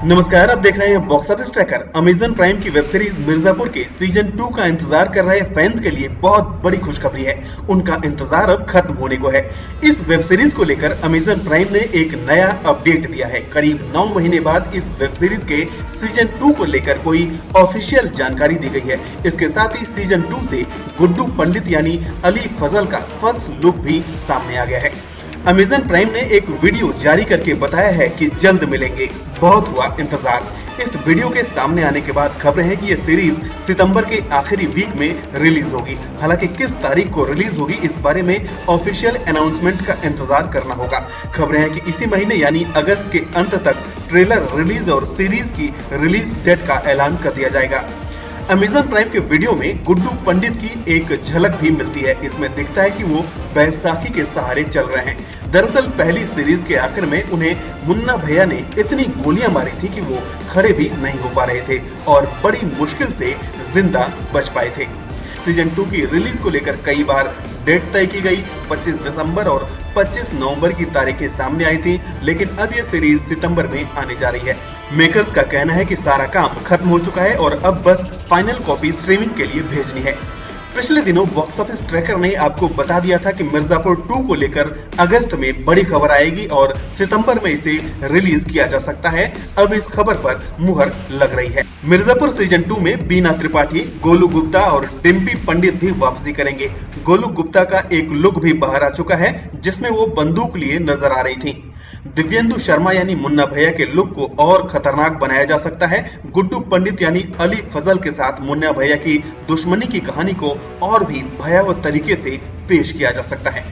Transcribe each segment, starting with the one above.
नमस्कार, आप देख रहे हैं box office tracker. Amazon Prime की वेब सीरीज मिर्जापुर के सीजन 2 का इंतजार कर रहे फैंस के लिए बहुत बड़ी खुशखबरी है। उनका इंतजार अब खत्म होने को है। इस वेब सीरीज को लेकर अमेजन प्राइम ने एक नया अपडेट दिया है। करीब 9 महीने बाद इस वेब सीरीज के सीजन 2 को लेकर कोई ऑफिशियल जानकारी दी गई है। इसके साथ ही सीजन 2 से गुड्डू पंडित यानी अली फजल का फर्स्ट लुक भी सामने आ गया है। अमेजन प्राइम ने एक वीडियो जारी करके बताया है कि जल्द मिलेंगे, बहुत हुआ इंतजार। इस वीडियो के सामने आने के बाद खबरें हैं कि ये सीरीज सितंबर के आखिरी वीक में रिलीज होगी। हालांकि किस तारीख को रिलीज होगी इस बारे में ऑफिशियल अनाउंसमेंट का इंतजार करना होगा। खबरें हैं कि इसी महीने यानी अगस्त के अंत तक ट्रेलर रिलीज और सीरीज की रिलीज डेट का ऐलान कर दिया जाएगा। अमेजन प्राइम के वीडियो में गुड्डू पंडित की एक झलक भी मिलती है। इसमें दिखता है कि वो बैसाखी के सहारे चल रहे हैं। दरअसल पहली सीरीज के आखिर में उन्हें मुन्ना भैया ने इतनी गोलियां मारी थी कि वो खड़े भी नहीं हो पा रहे थे और बड़ी मुश्किल से जिंदा बच पाए थे। सीजन 2 की रिलीज को लेकर कई बार डेट तय की गई। 25 दिसंबर और 25 नवंबर की तारीखें सामने आई थी, लेकिन अब ये सीरीज सितंबर में आने जा रही है। मेकर्स का कहना है कि सारा काम खत्म हो चुका है और अब बस फाइनल कॉपी स्ट्रीमिंग के लिए भेजनी है। पिछले दिनों बॉक्स ऑफिस ट्रैकर ने आपको बता दिया था कि मिर्जापुर 2 को लेकर अगस्त में बड़ी खबर आएगी और सितंबर में इसे रिलीज किया जा सकता है। अब इस खबर पर मुहर लग रही है। मिर्जापुर सीजन 2 में बीना त्रिपाठी, गोलू गुप्ता और डिम्पी पंडित भी वापसी करेंगे। गोलू गुप्ता का एक लुक भी बाहर आ चुका है जिसमें वो बंदूक लिए नजर आ रही थी। दिव्येंदु शर्मा यानी मुन्ना भैया के लुक को और खतरनाक बनाया जा सकता है। गुड्डू पंडित यानी अली फजल के साथ मुन्ना भैया की दुश्मनी की कहानी को और भी भयावह तरीके से पेश किया जा सकता है।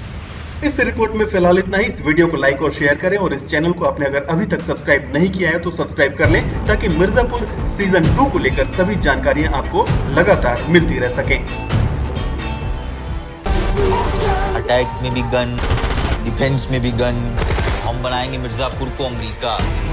इस रिपोर्ट में फिलहाल इतना ही। इस वीडियो को लाइक और शेयर करें और इस चैनल को आपने अगर अभी तक सब्सक्राइब नहीं किया है तो सब्सक्राइब कर लें ताकि मिर्जापुर सीजन 2 को लेकर सभी जानकारियां आपको लगातार मिलती रह सकें। अटैक में भी गन, डिफेंस में भी गन, हम बनाएंगे मिर्जापुर को अमेरिका।